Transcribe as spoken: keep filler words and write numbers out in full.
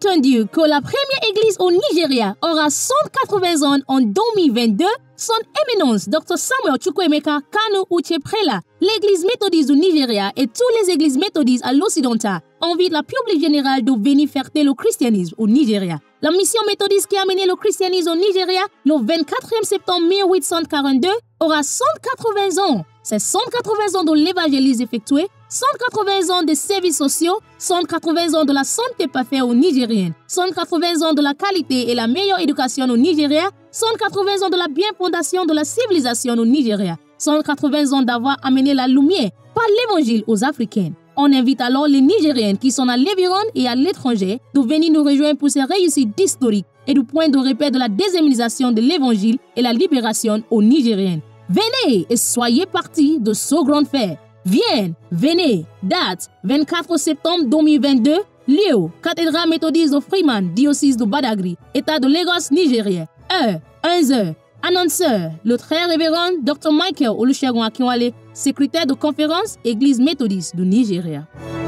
entendu que la première église au Nigeria aura cent quatre-vingts ans en deux mille vingt-deux, son éminence docteur Samuel Chukwuemeka Kanu Uche Prela, l'église méthodiste du Nigeria et toutes les églises méthodistes à l'Occidental invitent la public générale de venir faire le christianisme au Nigeria. La mission méthodiste qui a mené le christianisme au Nigeria le vingt-quatrième septembre mille huit cent quarante-deux aura cent quatre-vingts ans. C'est cent quatre-vingts ans de l'évangélisme effectué, cent quatre-vingts ans de services sociaux, cent quatre-vingts ans de la santé parfaite au Nigérien, cent quatre-vingts ans de la qualité et la meilleure éducation au Nigeria, cent quatre-vingts ans de la bien fondation de la civilisation au Nigeria, cent quatre-vingts ans d'avoir amené la lumière par l'évangile aux Africains. On invite alors les Nigériens qui sont à l'Éviron et à l'étranger de venir nous rejoindre pour ces réussites historiques et du point de repère de la déséminisation de l'évangile et la libération aux Nigériens. Venez et soyez partie de ce grand fait. Viens, venez, date vingt-quatre septembre deux mille vingt-deux, lieu, cathédrale méthodiste de Freeman, diocèse de Badagry, état de Lagos, Nigeria. Heure, onze heures. Annonceur, le très révérend docteur Michael Olusegun Akinwale, secrétaire de conférence Église méthodiste du Nigeria.